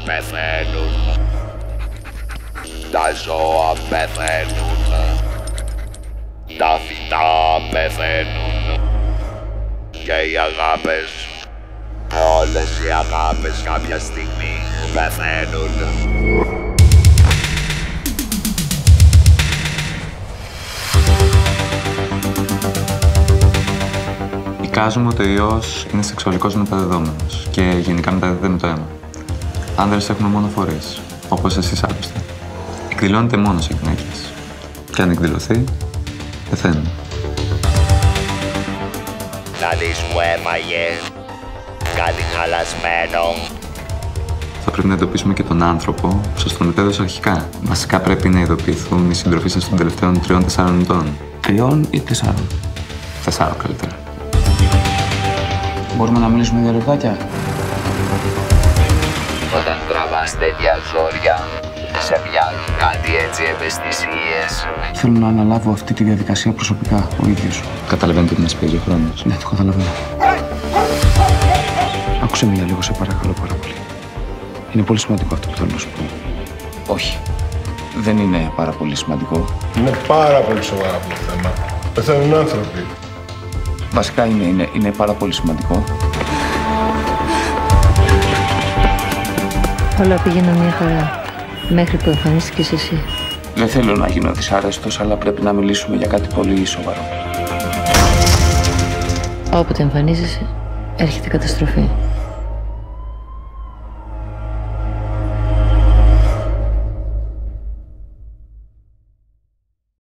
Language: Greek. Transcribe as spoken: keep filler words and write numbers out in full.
πεθαίνουν. Τα ζώα πεθαίνουν. Τα φυτά πεθαίνουν. Και οι αγάπες, όλες οι αγάπες κάποια στιγμή πεθαίνουν. Εικάζουμε ότι ο ιός είναι σεξουαλικός μεταδεδόμενος και γενικά μεταδίδεται με το αίμα. Άνδρες έχουμε μόνο φορείς, όπως εσείς άλλωστε. Εκδηλώνεται μόνο σε γυναίκες. Και αν εκδηλωθεί, πεθαίνουν. Να δεις μου έμαγε, κάτι χαλασμένο. Θα πρέπει να ειδοποιήσουμε και τον άνθρωπο που σας τον μετέδωσε αρχικά. Βασικά πρέπει να ειδοποιηθούν οι συντροφοί σας των τελευταίων τριών-τεσσάρων ετών. Τριών ή τεσσάρων. Τεσσάρων καλύτερα. Μπορούμε να μιλήσουμε δύο λεπτάκια. Όταν τραβάς τέτοια ζόρια, σε πιάνουν κάτι έτσι ευαισθησίες. Θέλω να αναλάβω αυτή τη διαδικασία προσωπικά, ο ίδιος. Καταλαβαίνετε ότι μας παίζει ο χρόνος. Ναι, το καταλαβαίνω. Άκουσε με για λίγο, σε παρακαλώ πάρα πολύ. Είναι πολύ σημαντικό αυτό που θέλω να σου πω. Όχι. Δεν είναι πάρα πολύ σημαντικό. Είναι πάρα πολύ σοβαρό αυτό το θέμα. Πεθαίνουν άνθρωποι. Βασικά είναι, είναι, είναι πάρα πολύ σημαντικό. Όλα πήγαιναν μια χαρά. Μέχρι που εμφανίστηκες εσύ. Δεν θέλω να γίνω δυσάρεστος, αλλά πρέπει να μιλήσουμε για κάτι πολύ σοβαρό. Όποτε εμφανίζεσαι, έρχεται καταστροφή.